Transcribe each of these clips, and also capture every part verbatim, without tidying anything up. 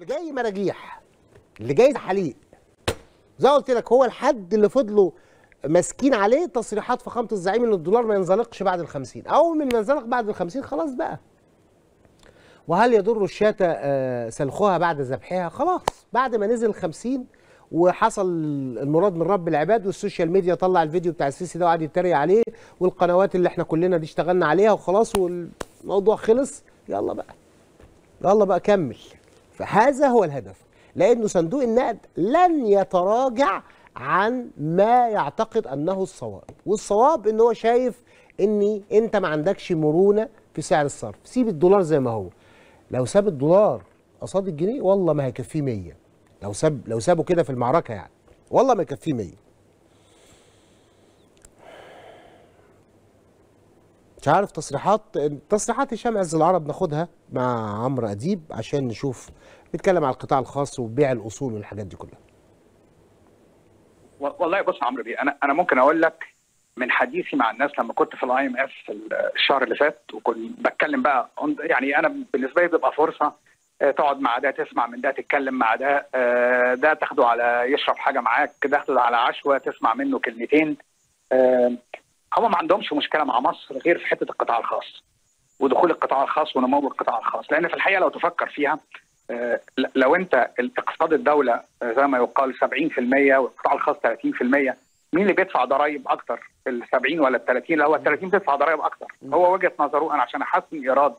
اللي جاي مراجيح، اللي جاي حليق. زي ما قلت لك، هو الحد اللي فضلوا ماسكين عليه تصريحات فخامه الزعيم ان الدولار ما ينزلقش بعد الخمسين. اول ما ينزلق بعد الخمسين خلاص بقى. وهل يضر الشاة آه سلخها بعد ذبحها؟ خلاص بعد ما نزل الخمسين وحصل المراد من رب العباد، والسوشيال ميديا طلع الفيديو بتاع السيسي ده وقعد يتريق عليه، والقنوات اللي احنا كلنا دي اشتغلنا عليها وخلاص والموضوع خلص. يلا بقى يلا بقى كمل. فهذا هو الهدف، لأنه صندوق النقد لن يتراجع عن ما يعتقد أنه الصواب، والصواب إن هو شايف إن أنت ما عندكش مرونة في سعر الصرف. سيب الدولار زي ما هو. لو ساب الدولار قصاد الجنيه والله ما هيكفيه مية. لو ساب لو سابه كده في المعركة يعني والله ما يكفيه مية. مش عارف تصريحات تصريحات هشام عز العرب ناخدها مع عمرو اديب عشان نشوف بيتكلم على القطاع الخاص وبيع الاصول والحاجات دي كلها. والله بص يا عمرو بيه، انا انا ممكن اقول لك من حديثي مع الناس لما كنت في الاي ام اف الشهر اللي فات، وكنت بتكلم بقى يعني انا بالنسبه لي بتبقى فرصه تقعد مع ده تسمع من ده، تتكلم مع ده، ده تاخده على يشرب حاجه معاك، تاخده على عشوه تسمع منه كلمتين. هم ما عندهمش مشكله مع مصر غير في حته القطاع الخاص ودخول القطاع الخاص ونمو القطاع الخاص، لان في الحقيقه لو تفكر فيها لو انت اقتصاد الدوله زي ما يقال سبعين في المية والقطاع الخاص ثلاثين في المية، مين اللي بيدفع ضرائب اكتر؟ ال سبعين ولا ال ثلاثين؟ لا هو ال ثلاثين بيدفع ضرائب اكتر. هو وجهه نظره انا عشان احسن ايراد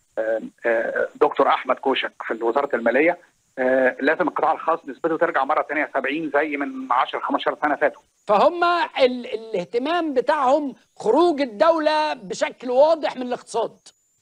دكتور احمد كوشك في وزاره الماليه لازم القطاع الخاص نسبته ترجع مره ثانيه سبعين زي من عشرة خمستاشر سنه فاتوا. فهم ال الاهتمام بتاعهم خروج الدوله بشكل واضح من الاقتصاد.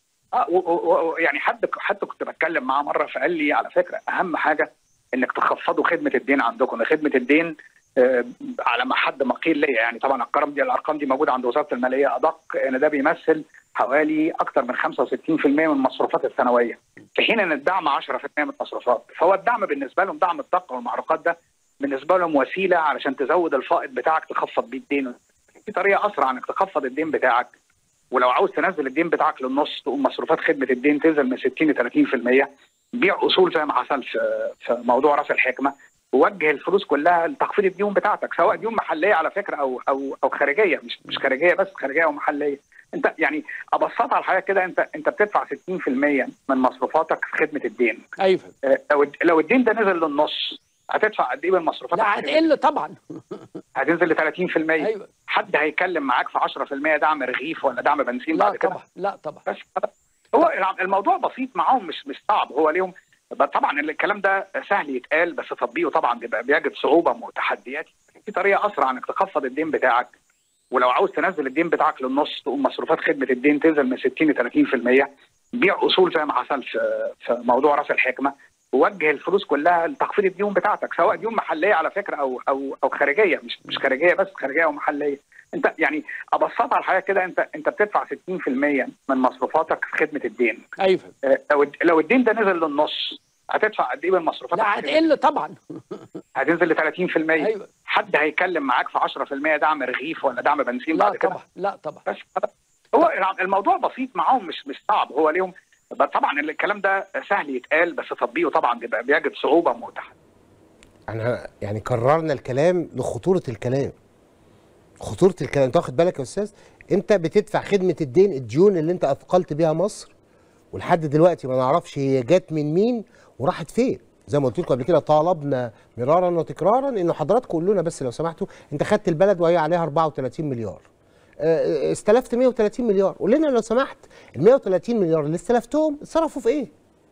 اه يعني حد حتى كنت بتكلم معاه مره فقال لي على فكره اهم حاجه انك تخفضوا خدمه الدين عندكم. خدمه الدين آه على ما حد ما قيل ليا، يعني طبعا الارقام دي الارقام دي موجوده عند وزاره الماليه ادق، ان ده بيمثل حوالي اكثر من خمسة وستين في المية من المصروفات السنويه، في حين ان الدعم عشرة في المية من المصروفات. فهو الدعم بالنسبه لهم، دعم الطاقه والمعروقات ده بالنسبه لهم وسيله علشان تزود الفائض بتاعك تخفض بيه الدين. في طريقه اسرع انك تخفض الدين بتاعك، ولو عاوز تنزل الدين بتاعك للنص تقوم مصروفات خدمه الدين تنزل من ستين ل ثلاثين في المية. بيع اصول زي ما حصل في في موضوع راس الحكمه، ووجه الفلوس كلها لتخفيض الديون بتاعتك، سواء ديون محليه على فكره او او او خارجيه، مش مش خارجيه بس، خارجيه ومحليه. انت يعني ابسطها على حاجه كده، انت انت بتدفع ستين في المية من مصروفاتك في خدمه الدين. ايوه. لو لو الدين ده نزل للنص هتدفع قد ايه من مصروفاتك؟ لا هتقل طبعا. هتنزل ل ثلاثين في المية. ايوه. حد هيكلم معاك في عشرة في المية دعم رغيف ولا دعم بنزين لا بعد كده؟ طبعا. لا طبعا. بس هو الموضوع بسيط معاهم، مش مش صعب. هو ليهم طبعا الكلام ده سهل يتقال، بس تطبيقه طبعا بيبقى بيجد صعوبه وتحديات. في طريقه اسرع انك تخفض الدين بتاعك، ولو عاوز تنزل الدين بتاعك للنص تقوم مصروفات خدمه الدين تنزل من ستين ل ثلاثين في المية. بيع اصول زي ما حصل في في موضوع راس الحكمه، ووجه الفلوس كلها لتخفيض الديون بتاعتك، سواء ديون محليه على فكره او او او خارجيه، مش مش خارجيه بس، خارجيه ومحليه. انت يعني ابسطها على حاجه كده، انت انت بتدفع ستين في المية من مصروفاتك في خدمه الدين. ايوه. لو لو الدين ده نزل للنص هتدفع قد ايه من مصروفاتك؟ لا هتقل طبعا. هتنزل ل ثلاثين في المية. ايوه. حد هيكلم معاك في عشرة في المية دعم رغيف ولا دعم بنزين لا بعد كده؟ طبعا. لا طبعا. بس هو الموضوع بسيط معاهم، مش مش صعب. هو ليهم طبعا الكلام ده سهل يتقال، بس تطبيقه طبعا بيبقى بيجد صعوبه وتحدي. احنا يعني كررنا الكلام لخطوره الكلام. خطوره الكلام، انت واخد بالك يا استاذ؟ انت بتدفع خدمه الدين، الديون اللي انت اثقلت بيها مصر، ولحد دلوقتي ما نعرفش هي جت من مين وراحت فين. زي ما قلت لكم قبل كده، طالبنا مرارا وتكرارا انه حضراتكم قولوا لنا بس لو سمحتوا، انت خدت البلد وهي عليها أربعة وثلاثين مليار، استلفت مية وثلاثين مليار، قول لنا لو سمحت ال مية وثلاثين مليار اللي استلفتهم اتصرفوا في ايه؟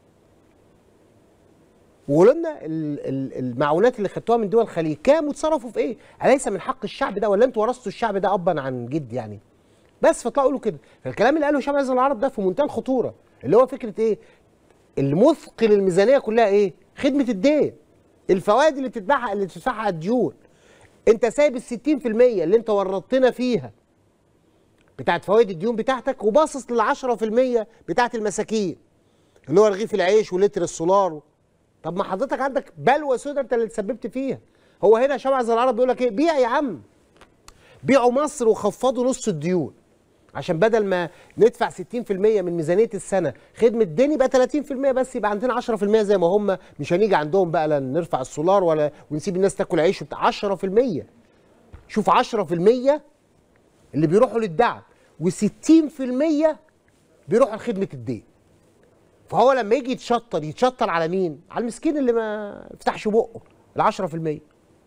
وقولوا لنا المعونات اللي خدتوها من دول الخليج كام واتصرفوا في ايه؟ أليس من حق الشعب ده، ولا انتوا ورثتوا الشعب ده ابا عن جد يعني؟ بس فاطلعوا قولوا كده. فالكلام اللي قاله هشام عز العرب ده في منتهى الخطوره، اللي هو فكره ايه؟ المثقل الميزانيه كلها ايه؟ خدمه الدين. الفوائد اللي بتدفعها اللي بتدفعها الديون. انت سايب ال ستين في المية اللي انت ورطتنا فيها بتاعت فوائد الديون بتاعتك، وباصص لل عشرة في المية بتاعت المساكين اللي هو رغيف العيش ولتر السولار. طب ما حضرتك عندك بلوى سودا انت اللي اتسببت فيها. هو هنا هشام عز العرب بيقول لك ايه؟ بيع يا عم، بيعوا مصر وخفضوا نص الديون. عشان بدل ما ندفع ستين في المية من ميزانيه السنه خدمه دين يبقى تلاتين في المية بس، يبقى عندنا عشرة في المية زي ما هم. مش هنيجي عندهم بقى لا نرفع السولار ولا ونسيب الناس تاكل عيش وبتاع. عشرة في المية. شوف عشرة في المية اللي بيروحوا للدعم وستين في المية بيروحوا لخدمه الدين. فهو لما يجي يتشطر يتشطر على مين؟ على المسكين اللي ما يفتحش بقه. ال عشرة في المية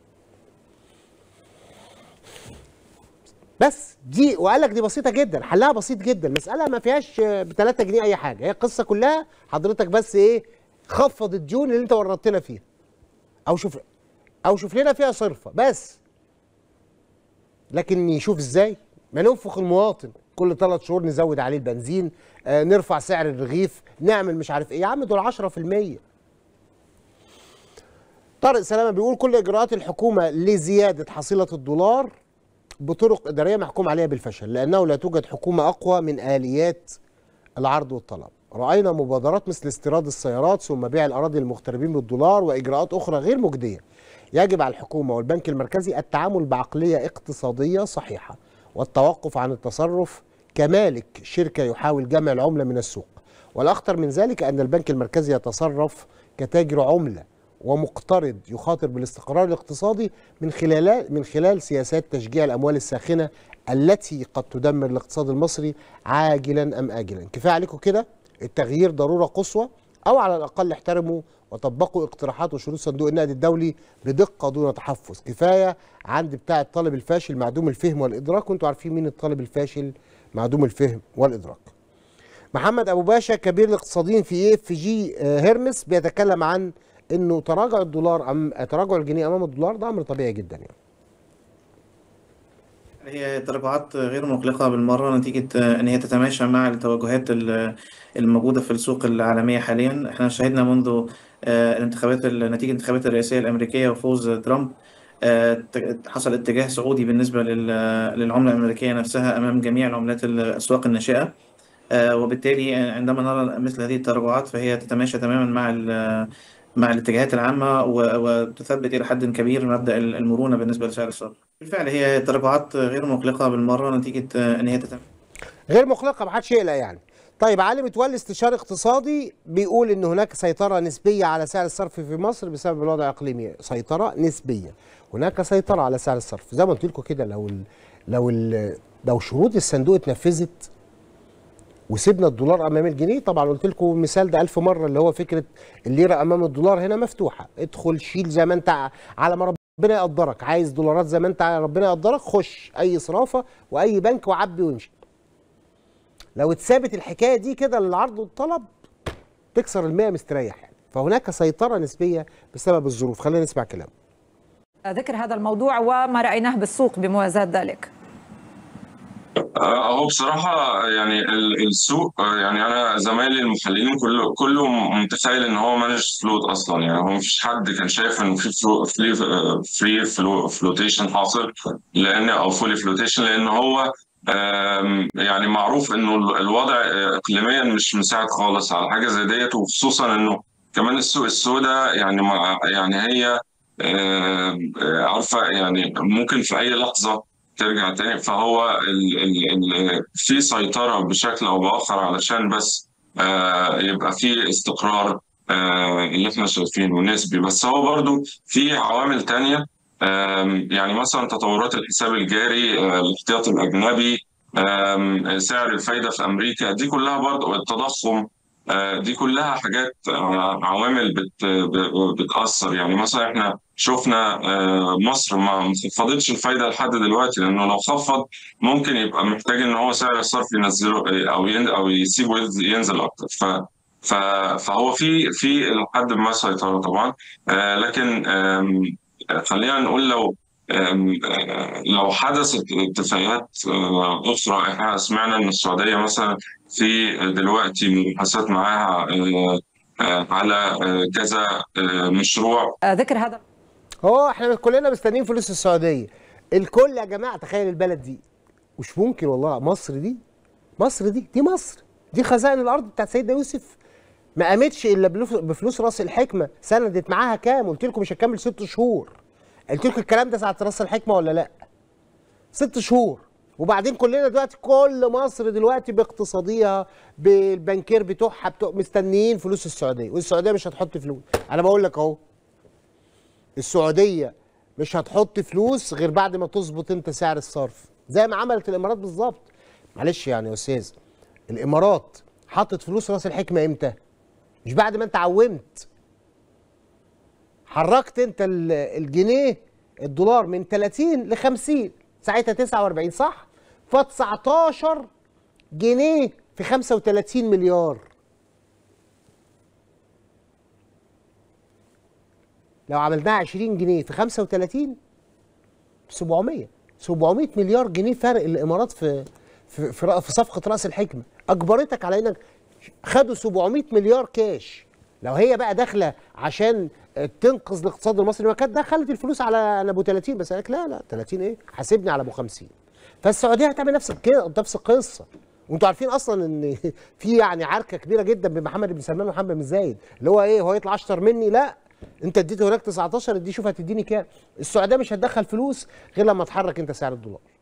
بس دي. وقال لك دي بسيطه جدا، حلها بسيط جدا، مساله ما فيهاش ب تلاتة جنيه اي حاجه. هي القصه كلها حضرتك بس ايه؟ خفض الديون اللي انت ورطتنا فيها، او شوف او شوف لنا فيها صرفه بس. لكن يشوف ازاي؟ ما ننفخ المواطن كل ثلاث شهور نزود عليه البنزين، آه نرفع سعر الرغيف، نعمل مش عارف ايه. يا عم دول عشرة في المية. طارق سلامه بيقول كل اجراءات الحكومه لزياده حصيله الدولار بطرق اداريه محكوم عليها بالفشل، لانه لا توجد حكومه اقوى من اليات العرض والطلب. راينا مبادرات مثل استيراد السيارات ثم بيع الاراضي للمغتربين بالدولار واجراءات اخرى غير مجديه. يجب على الحكومه والبنك المركزي التعامل بعقليه اقتصاديه صحيحه والتوقف عن التصرف كمالك شركه يحاول جمع العمله من السوق. والاخطر من ذلك ان البنك المركزي يتصرف كتاجر عمله ومقترض يخاطر بالاستقرار الاقتصادي من خلال من خلال سياسات تشجيع الاموال الساخنه التي قد تدمر الاقتصاد المصري عاجلا ام اجلا. كفايه عليكم كده. التغيير ضروره قصوى، او على الاقل احترموا وطبقوا اقتراحات وشروط صندوق النقد الدولي بدقه دون تحفظ. كفايه عند بتاع الطالب الفاشل معدوم الفهم والادراك، وانتم عارفين مين الطالب الفاشل معدوم الفهم والادراك. محمد ابو باشا كبير الاقتصاديين في ايه في جي هيرمس بيتكلم عن انه تراجع الدولار أم تراجع الجنيه امام الدولار ده امر طبيعي جدا. يعني هي تراجعات غير مقلقة بالمرة نتيجة ان هي تتماشى مع التوجهات الموجودة في السوق العالمية حاليا. احنا شهدنا منذ الانتخابات نتيجة الانتخابات الرئاسية الامريكية وفوز ترامب حصل اتجاه صعودي بالنسبة للعملة الامريكية نفسها امام جميع العملات الاسواق الناشئة، وبالتالي عندما نرى مثل هذه التراجعات فهي تتماشى تماما مع مع الاتجاهات العامة وتثبت إلى حد كبير مبدأ المرونة بالنسبة لسعر الصرف. بالفعل هي تراجعات غير مقلقة بالمرة نتيجة أن هي تتم غير مقلقة، ما حدش يقلق يعني. طيب علي متولي استشاري اقتصادي بيقول إن هناك سيطرة نسبية على سعر الصرف في مصر بسبب الوضع الإقليمي. سيطرة نسبية، هناك سيطرة على سعر الصرف. زي ما قلت لكم كده، لو ال لو ال لو شروط الصندوق اتنفذت وسيبنا الدولار امام الجنيه، طبعا قلت لكم المثال ده ألف مره، اللي هو فكره الليره امام الدولار هنا مفتوحه. ادخل شيل زي ما انت على ما ربنا يقدرك. عايز دولارات زي ما انت ربنا يقدرك، خش اي صرافه واي بنك وعبي وامشي. لو اتثابت الحكايه دي كده للعرض والطلب تكسر المية مستريح يعني. فهناك سيطره نسبيه بسبب الظروف. خلينا نسمع كلامه. ذكر هذا الموضوع وما رايناه بالسوق بموازاة ذلك. هو بصراحة يعني السوق، يعني أنا زمايلي المحللين كله كله متخيل إن هو مانج فلوت أصلا. يعني هو مفيش حد كان شايف إن في فري فري فلو فلوتيشن حاصل، لأن أو فولي فلوتيشن، لأن هو يعني معروف إنه الوضع إقليميا مش مساعد خالص على حاجة زي ديت، وخصوصا إنه كمان السوق السوداء يعني يعني هي عارفة يعني ممكن في أي لحظة ترجع تاني. فهو ال ال ال في سيطرة بشكل أو بآخر علشان بس آه يبقى في استقرار آه اللي احنا شايفينه نسبي. بس هو برضو في عوامل تانية، آه يعني مثلا تطورات الحساب الجاري، آه الاحتياطي الأجنبي، آه سعر الفايدة في أمريكا، دي كلها برضو التضخم، آه دي كلها حاجات آه عوامل بت بتأثر. يعني مثلا احنا شفنا مصر ما خفضتش الفايده لحد دلوقتي، لانه لو خفض ممكن يبقى محتاج ان هو سعر الصرف ينزله او او يسيبه ينزل اكتر. ف فهو في في لحد ما سيطره طبعا. لكن خلينا نقول لو لو حدثت اتفاقيات اخرى، احنا سمعنا ان السعوديه مثلا في دلوقتي مباحثات معاها على كذا مشروع. ذكر هذا هو احنا كلنا مستنيين فلوس السعوديه. الكل يا جماعه تخيل البلد دي، مش ممكن والله. مصر دي مصر دي دي مصر دي خزائن الارض بتاعت سيدنا يوسف، ما قامتش الا بفلوس راس الحكمه. سندت معاها كام؟ قلت لكم مش هتكمل ست شهور. قلت لكم الكلام ده ساعه راس الحكمه ولا لا؟ ست شهور. وبعدين كلنا دلوقتي كل مصر دلوقتي باقتصاديها بالبنكير بتوعها بتوع مستنيين فلوس السعوديه، والسعوديه مش هتحط فلوس. انا بقول لك اهو السعوديه مش هتحط فلوس غير بعد ما تظبط انت سعر الصرف زي ما عملت الامارات بالظبط. معلش يعني يا استاذ، الامارات حطت فلوس راس الحكمه امتى؟ مش بعد ما انت عومت. حركت انت الجنيه الدولار من تلاتين ل خمسين، ساعتها تسعة وأربعين صح؟ ف تسعتاشر جنيه في خمسة وتلاتين مليار. لو عملناها عشرين جنيه في خمسة وتلاتين سبعمية سبعمية مليار جنيه فرق الامارات في في في, في صفقه راس الحكمه، اجبرتك على انك خدوا سبعمية مليار كاش. لو هي بقى داخله عشان تنقذ الاقتصاد المصري ما كانت دخلت الفلوس على ابو تلاتين، بس قالك لا لا تلاتين ايه؟ حاسبني على ابو خمسين. فالسعوديه هتعمل نفس كده نفس القصه. وانتوا عارفين اصلا ان في يعني عركه كبيره جدا بين محمد بن سلمان ومحمد بن زايد، اللي هو ايه؟ هو يطلع اشطر مني؟ لا، انت اديته هناك تسعتاشر، اديه شوف هتديني كام. السعوديه مش هتدخل فلوس غير لما تحرك انت سعر الدولار.